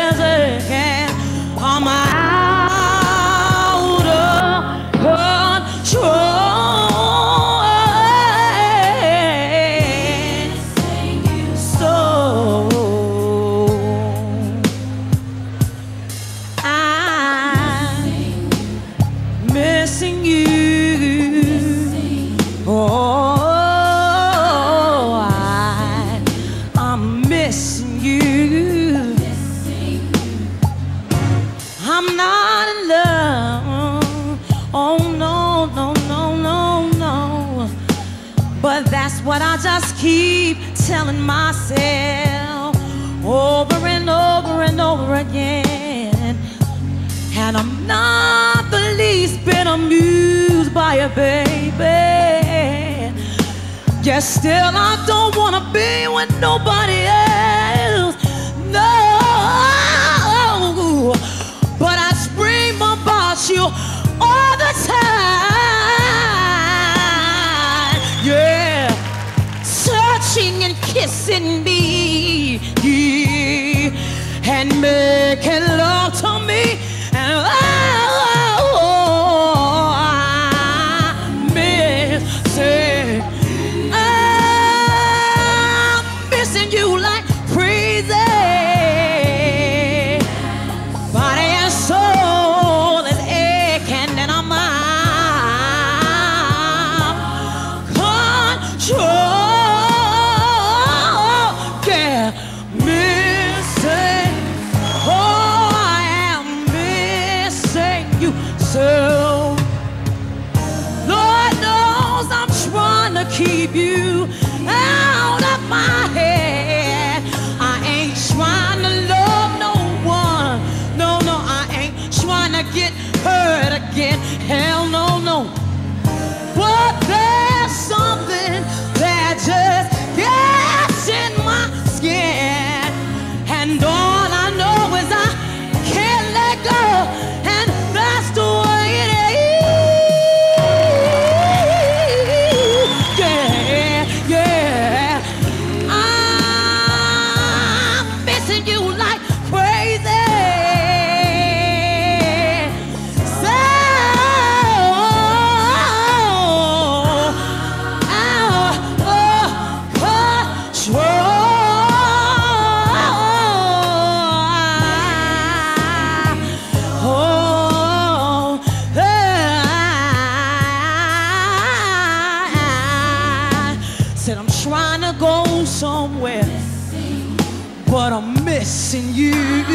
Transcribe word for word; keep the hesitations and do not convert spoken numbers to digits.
I'm out of control. So I'm missing you. Oh, I, I'm missing you. I'm not in love. Oh no, no, no, no, no. But that's what I just keep telling myself over and over and over again. And I'm not the least bit amused by it, baby. Yet still I don't wanna be with nobody else. No. But I scream about you all the time. Yeah. Touching and kissing me and making love to me. And oh, I miss it. I'm missing you like crazy. Body and soul is aching, and I'm out of control. Yeah, missing. Oh, I am missing you so. Lord knows I'm trying to keep you out of my head. I ain't trying to love no one. No, no, I ain't trying to get hurt again. Hell no, no. But there's something that just gets in my skin. And all I know is I can't let go. And that's the way it is. Yeah, yeah. I'm missing you like crazy. So out of control. Oh, I said I'm trying to go somewhere, but I'm missing you.